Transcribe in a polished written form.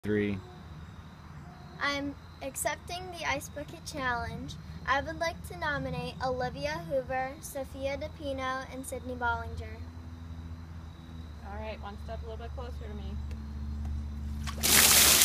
3. I'm accepting the Ice Bucket Challenge. I would like to nominate Olivia Hoover, Sophia DePino, and Sydney Bollinger. All right, one step a little bit closer to me.